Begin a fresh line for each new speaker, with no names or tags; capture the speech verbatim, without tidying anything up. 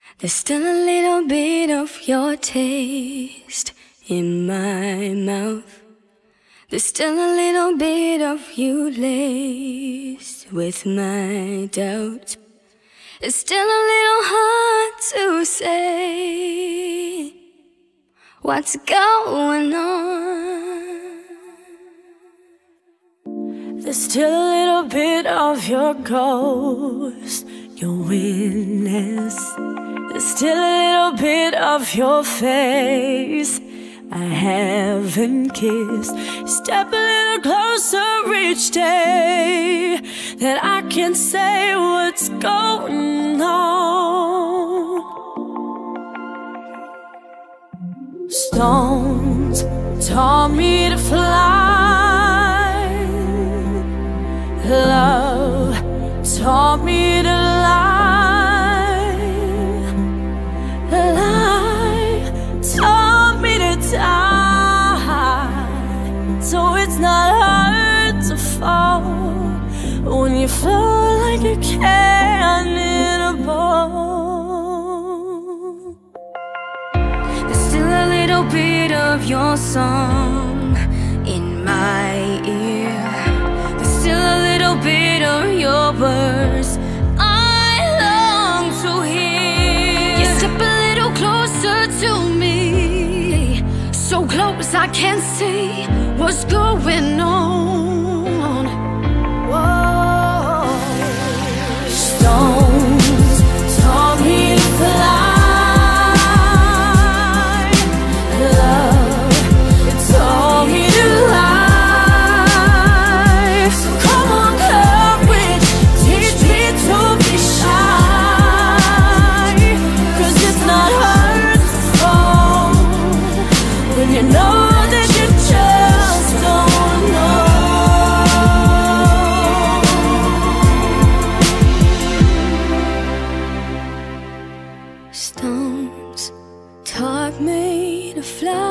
There's still a little bit of your taste in my mouth. There's still a little bit of you laced with my doubts. It's still a little hard to say what's going on.
There's still a little bit of your ghost, your witness. There's still a little bit of your face I haven't kissed. Step a little closer each day, that I can say what's going on. Stones taught me to fly. Love taught me to lie. Lie taught me to die. So it's not hard to fall when you flow like a cannonball.
There's still a little bit of your song in my ear. There's still a little bit of your words I long to hear. You step a little closer to me, so close I can't see what's going on.
Whoa. Stones taught me to fly. Love, it taught me to lie. So come on, courage, teach me to be shy. 'Cause it's not hard to fall when you know that you just don't know.
Stones taught me to fly.